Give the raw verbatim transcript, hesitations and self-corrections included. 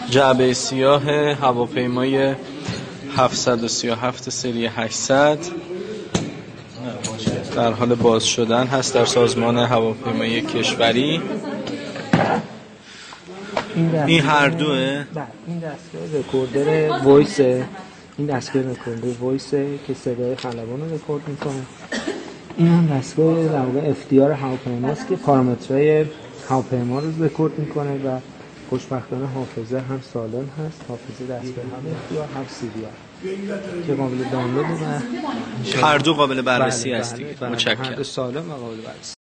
جعبه سیاه هواپیمای هفتصد و سی و هفت سری هشتصد در حال باز شدن هست در سازمان هواپیمایی کشوری. این هر دوه؟ این دستگاه رکوردر وایسه، این دستگاه رکوردر وایسه که صدای خلبان رو رکورد میکنه. این هم دستگاه در واقع اف دی آر هواپیماست که پارامترهای هواپیما رو رکورد میکنه و خوشبختانه حافظه هم سالم هست، حافظه دستگاه هم اف دی آر هم سی دی آر که قابل دانلود و هر دو قابل بررسی بله هست دیگه. بله متشکرم. هر دو سالم و قابل بررسی.